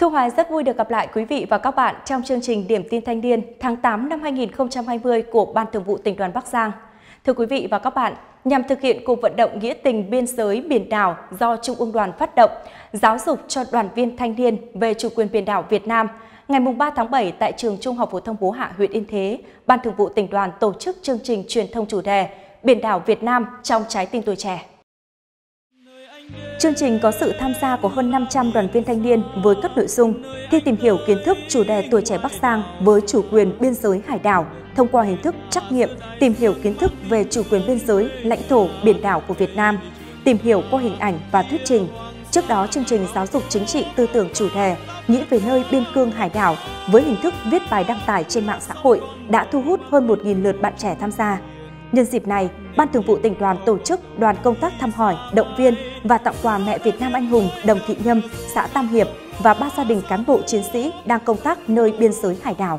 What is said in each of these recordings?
Thu Hoài rất vui được gặp lại quý vị và các bạn trong chương trình Điểm tin Thanh niên tháng 8 năm 2020 của Ban Thường vụ Tỉnh đoàn Bắc Giang. Thưa quý vị và các bạn, nhằm thực hiện cuộc vận động nghĩa tình biên giới biển đảo do Trung ương đoàn phát động, giáo dục cho đoàn viên thanh niên về chủ quyền biển đảo Việt Nam, ngày 3 tháng 7 tại trường Trung học phổ thông Bố Hạ, huyện Yên Thế, Ban Thường vụ Tỉnh đoàn tổ chức chương trình truyền thông chủ đề Biển đảo Việt Nam trong trái tim tuổi trẻ. Chương trình có sự tham gia của hơn 500 đoàn viên thanh niên với các nội dung thi tìm hiểu kiến thức chủ đề tuổi trẻ Bắc Giang với chủ quyền biên giới hải đảo thông qua hình thức trắc nghiệm, tìm hiểu kiến thức về chủ quyền biên giới, lãnh thổ, biển đảo của Việt Nam, tìm hiểu qua hình ảnh và thuyết trình. Trước đó, chương trình giáo dục chính trị tư tưởng chủ đề Nghĩ về nơi biên cương hải đảo với hình thức viết bài đăng tải trên mạng xã hội đã thu hút hơn 1.000 lượt bạn trẻ tham gia. Nhân dịp này, Ban Thường vụ Tỉnh đoàn tổ chức đoàn công tác thăm hỏi, động viên và tặng quà mẹ Việt Nam anh hùng Đồng Thị Nhâm, xã Tam Hiệp và 3 gia đình cán bộ chiến sĩ đang công tác nơi biên giới hải đảo.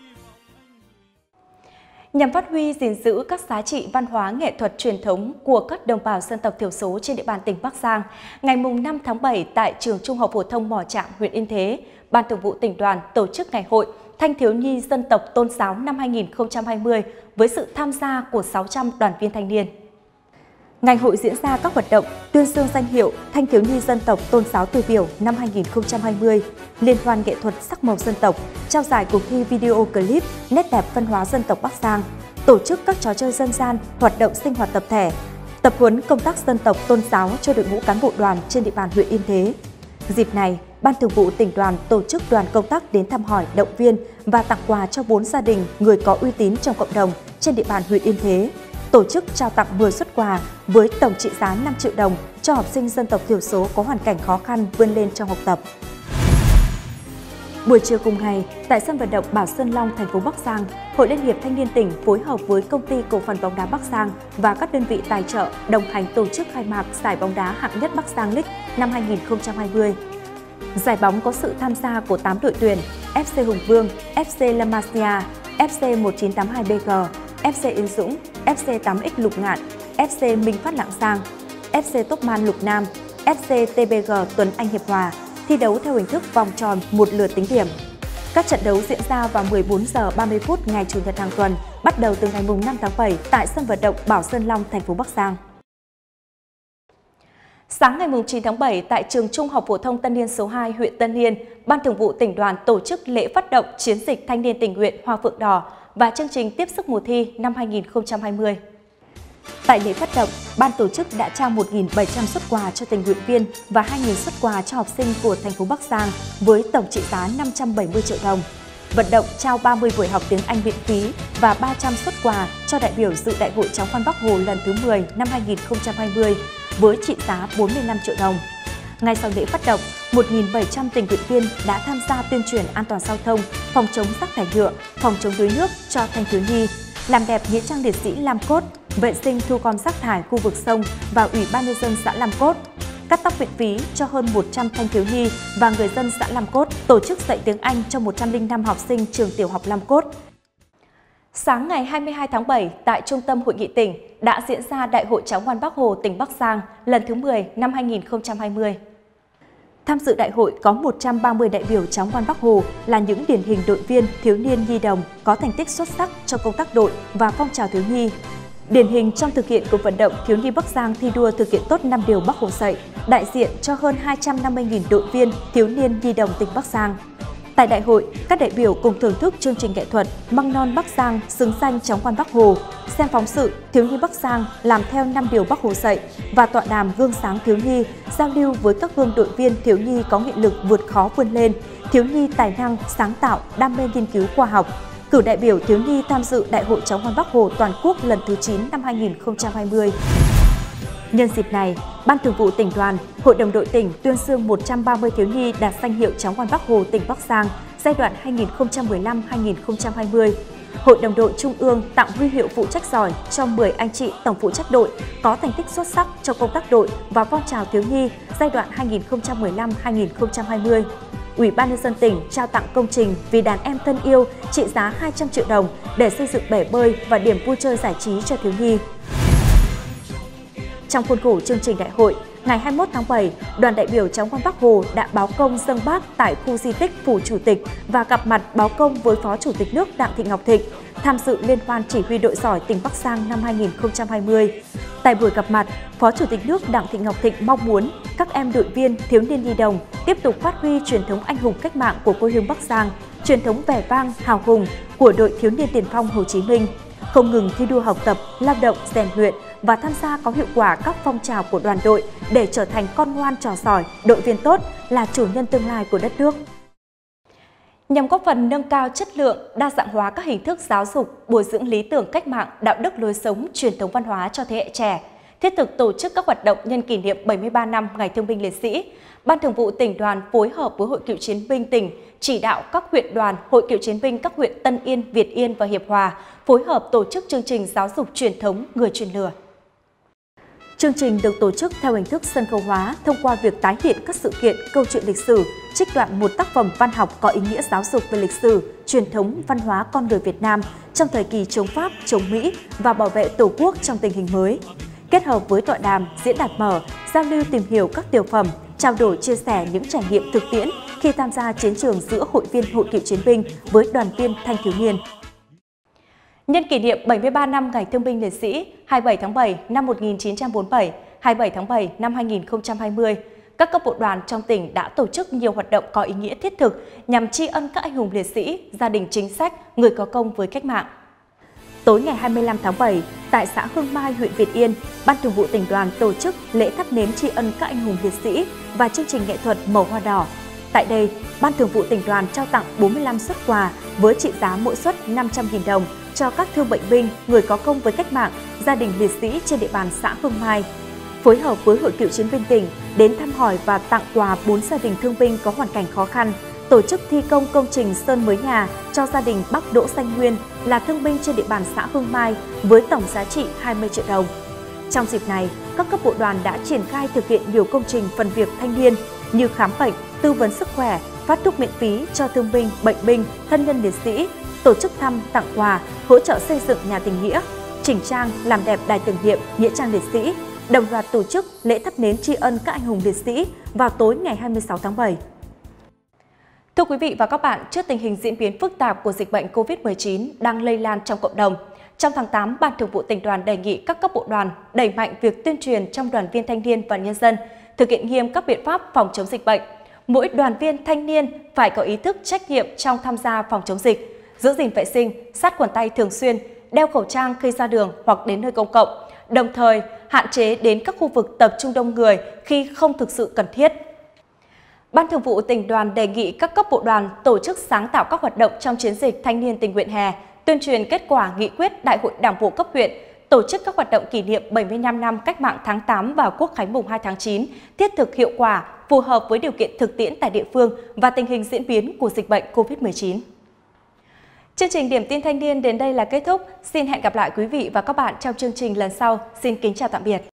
Nhằm phát huy gìn giữ các giá trị văn hóa nghệ thuật truyền thống của các đồng bào dân tộc thiểu số trên địa bàn tỉnh Bắc Giang, ngày 5 tháng 7 tại trường Trung học phổ thông Mò Trạng, huyện Yên Thế, Ban Thường vụ Tỉnh đoàn tổ chức ngày hội Thanh thiếu nhi dân tộc tôn giáo năm 2020 với sự tham gia của 600 đoàn viên thanh niên. Ngày hội diễn ra các hoạt động tuyên dương danh hiệu Thanh thiếu nhi dân tộc tôn giáo tiêu biểu năm 2020, liên hoan nghệ thuật sắc màu dân tộc, trao giải cuộc thi video clip nét đẹp văn hóa dân tộc Bắc Giang, tổ chức các trò chơi dân gian, hoạt động sinh hoạt tập thể, tập huấn công tác dân tộc tôn giáo cho đội ngũ cán bộ đoàn trên địa bàn huyện Yên Thế. Dịp này, Ban Thường vụ Tỉnh đoàn tổ chức đoàn công tác đến thăm hỏi, động viên và tặng quà cho 4 gia đình người có uy tín trong cộng đồng trên địa bàn huyện Yên Thế, tổ chức trao tặng 10 suất quà với tổng trị giá 5 triệu đồng cho học sinh dân tộc thiểu số có hoàn cảnh khó khăn vươn lên trong học tập. Buổi chiều cùng ngày, tại sân vận động Bảo Sơn Long, thành phố Bắc Giang, Hội Liên hiệp Thanh niên tỉnh phối hợp với Công ty Cổ phần bóng đá Bắc Giang và các đơn vị tài trợ đồng hành tổ chức khai mạc giải bóng đá hạng nhất Bắc Giang League năm 2020. Giải bóng có sự tham gia của 8 đội tuyển FC Hùng Vương, FC La Masia, FC 1982BG, FC Yên Dũng, FC 8X Lục Ngạn, FC Minh Phát Lạng Giang, FC Topman Lục Nam, FC TBG Tuấn Anh Hiệp Hòa, thi đấu theo hình thức vòng tròn một lượt tính điểm. Các trận đấu diễn ra vào 14 giờ 30 phút ngày Chủ nhật hàng tuần, bắt đầu từ ngày 5 tháng 7 tại sân vận động Bảo Sơn Long, thành phố Bắc Giang. Sáng ngày 9 tháng 7 tại trường Trung học phổ thông Tân Yên số 2, huyện Tân Yên, Ban Thường vụ Tỉnh đoàn tổ chức lễ phát động chiến dịch thanh niên tình nguyện Hoa Phượng Đỏ và chương trình tiếp sức mùa thi năm 2020. Tại lễ phát động, ban tổ chức đã trao 1.700 suất quà cho tình nguyện viên và 2.000 suất quà cho học sinh của thành phố Bắc Giang với tổng trị giá 570 triệu đồng. Vận động trao 30 buổi học tiếng Anh miễn phí và 300 suất quà cho đại biểu dự Đại hội Cháu Ngoan Bác Hồ lần thứ 10 năm 2020 với trị giá 45 triệu đồng. Ngay sau lễ phát động, 1.700 tình nguyện viên đã tham gia tuyên truyền an toàn giao thông, phòng chống rác thải nhựa, phòng chống đuối nước cho thanh thiếu nhi, làm đẹp nghĩa trang liệt sĩ Lam Cốt, vệ sinh thu gom rác thải khu vực sông và Ủy ban nhân dân xã Lam Cốt, cắt tóc miễn phí cho hơn 100 thanh thiếu nhi và người dân xã Lam Cốt, tổ chức dạy tiếng Anh cho 105 học sinh trường tiểu học Lam Cốt. Sáng ngày 22 tháng 7 tại Trung tâm Hội nghị tỉnh đã diễn ra Đại hội Cháu Ngoan Bác Hồ tỉnh Bắc Giang lần thứ 10 năm 2020. Tham dự đại hội có 130 đại biểu Cháu Ngoan Bác Hồ là những điển hình đội viên, thiếu niên nhi đồng có thành tích xuất sắc trong công tác đội và phong trào thiếu nhi. Điển hình trong thực hiện cuộc vận động thiếu nhi Bắc Giang thi đua thực hiện tốt 5 điều Bác Hồ dạy, đại diện cho hơn 250.000 đội viên, thiếu niên nhi đồng tỉnh Bắc Giang. Tại đại hội, các đại biểu cùng thưởng thức chương trình nghệ thuật Măng non Bắc Giang xứng danh Cháu Ngoan Bác Hồ, xem phóng sự Thiếu nhi Bắc Giang làm theo 5 điều Bác Hồ dạy và tọa đàm gương sáng thiếu nhi, giao lưu với các gương đội viên thiếu nhi có nghị lực vượt khó vươn lên, thiếu nhi tài năng, sáng tạo, đam mê nghiên cứu khoa học, cử đại biểu thiếu nhi tham dự Đại hội Cháu Ngoan Bác Hồ toàn quốc lần thứ 9 năm 2020. Nhân dịp này, Ban Thường vụ Tỉnh đoàn, Hội đồng đội tỉnh tuyên dương 130 thiếu nhi đạt danh hiệu Cháu Ngoan Bác Hồ tỉnh Bắc Giang giai đoạn 2015-2020. Hội đồng đội Trung ương tặng huy hiệu phụ trách giỏi cho 10 anh chị tổng phụ trách đội có thành tích xuất sắc trong công tác đội và phong trào thiếu nhi giai đoạn 2015-2020. Ủy ban nhân dân tỉnh trao tặng công trình Vì đàn em thân yêu trị giá 200 triệu đồng để xây dựng bể bơi và điểm vui chơi giải trí cho thiếu nhi. Trong khuôn khổ chương trình đại hội, ngày 21 tháng 7, đoàn đại biểu Cháu ngoan Bác Hồ đã báo công dâng Bác tại khu di tích Phủ Chủ tịch và gặp mặt báo công với Phó Chủ tịch nước Đặng Thị Ngọc Thịnh tham dự Liên hoan chỉ huy đội giỏi tỉnh Bắc Giang năm 2020. Tại buổi gặp mặt, Phó Chủ tịch nước Đặng Thị Ngọc Thịnh mong muốn các em đội viên, thiếu niên nhi đồng tiếp tục phát huy truyền thống anh hùng cách mạng của quê hương Bắc Giang, truyền thống vẻ vang, hào hùng của đội thiếu niên tiền phong Hồ Chí Minh, không ngừng thi đua học tập, lao động, rèn luyện và tham gia có hiệu quả các phong trào của đoàn đội để trở thành con ngoan trò giỏi, đội viên tốt, là chủ nhân tương lai của đất nước. Nhằm góp phần nâng cao chất lượng, đa dạng hóa các hình thức giáo dục, bồi dưỡng lý tưởng cách mạng, đạo đức lối sống, truyền thống văn hóa cho thế hệ trẻ, thiết thực tổ chức các hoạt động nhân kỷ niệm 73 năm Ngày Thương binh Liệt sĩ, Ban Thường vụ Tỉnh đoàn phối hợp với Hội Cựu chiến binh tỉnh chỉ đạo các huyện đoàn, Hội Cựu chiến binh các huyện Tân Yên, Việt Yên và Hiệp Hòa phối hợp tổ chức chương trình giáo dục truyền thống Người truyền lửa. Chương trình được tổ chức theo hình thức sân khấu hóa thông qua việc tái hiện các sự kiện, câu chuyện lịch sử, trích đoạn một tác phẩm văn học có ý nghĩa giáo dục về lịch sử, truyền thống, văn hóa con người Việt Nam trong thời kỳ chống Pháp, chống Mỹ và bảo vệ Tổ quốc trong tình hình mới. Kết hợp với tọa đàm, diễn đạt mở, giao lưu tìm hiểu các tiểu phẩm, trao đổi chia sẻ những trải nghiệm thực tiễn khi tham gia chiến trường giữa hội viên Hội Cựu chiến binh với đoàn viên thanh thiếu niên. Nhân kỷ niệm 73 năm Ngày Thương binh Liệt sĩ 27 tháng 7 năm 1947, 27 tháng 7 năm 2020, các cấp bộ đoàn trong tỉnh đã tổ chức nhiều hoạt động có ý nghĩa thiết thực nhằm tri ân các anh hùng liệt sĩ, gia đình chính sách, người có công với cách mạng. Tối ngày 25 tháng 7, tại xã Hương Mai, huyện Việt Yên, Ban Thường vụ Tỉnh đoàn tổ chức lễ thắp nến tri ân các anh hùng liệt sĩ và chương trình nghệ thuật Màu Hoa Đỏ. Tại đây, Ban Thường vụ Tỉnh đoàn trao tặng 45 suất quà với trị giá mỗi suất 500.000 đồng cho các thương bệnh binh, người có công với cách mạng, gia đình liệt sĩ trên địa bàn xã Hương Mai. Phối hợp với Hội Cựu chiến binh tỉnh đến thăm hỏi và tặng quà 4 gia đình thương binh có hoàn cảnh khó khăn, tổ chức thi công công trình sơn mới nhà cho gia đình bác Đỗ Danh Nguyên là thương binh trên địa bàn xã Hương Mai với tổng giá trị 20 triệu đồng. Trong dịp này, các cấp bộ đoàn đã triển khai thực hiện nhiều công trình phần việc thanh niên như khám bệnh, tư vấn sức khỏe, phát thuốc miễn phí cho thương binh, bệnh binh, thân nhân liệt sĩ, tổ chức thăm, tặng quà, hỗ trợ xây dựng nhà tình nghĩa, chỉnh trang, làm đẹp đài tưởng niệm nghĩa trang liệt sĩ, đồng loạt tổ chức lễ thắp nến tri ân các anh hùng liệt sĩ vào tối ngày 26 tháng 7. Thưa quý vị và các bạn, trước tình hình diễn biến phức tạp của dịch bệnh COVID-19 đang lây lan trong cộng đồng, trong tháng 8, Ban Thường vụ Tỉnh đoàn đề nghị các cấp bộ đoàn đẩy mạnh việc tuyên truyền trong đoàn viên thanh niên và nhân dân, thực hiện nghiêm các biện pháp phòng chống dịch bệnh. Mỗi đoàn viên thanh niên phải có ý thức trách nhiệm trong tham gia phòng chống dịch, giữ gìn vệ sinh, sát khuẩn tay thường xuyên, đeo khẩu trang khi ra đường hoặc đến nơi công cộng, đồng thời hạn chế đến các khu vực tập trung đông người khi không thực sự cần thiết. Ban Thường vụ Tỉnh đoàn đề nghị các cấp bộ đoàn tổ chức sáng tạo các hoạt động trong chiến dịch thanh niên tình nguyện hè, tuyên truyền kết quả nghị quyết Đại hội Đảng bộ cấp huyện, tổ chức các hoạt động kỷ niệm 75 năm Cách mạng tháng 8 và Quốc khánh mùng 2 tháng 9, thiết thực hiệu quả, phù hợp với điều kiện thực tiễn tại địa phương và tình hình diễn biến của dịch bệnh COVID-19. Chương trình Điểm tin thanh niên đến đây là kết thúc. Xin hẹn gặp lại quý vị và các bạn trong chương trình lần sau. Xin kính chào tạm biệt.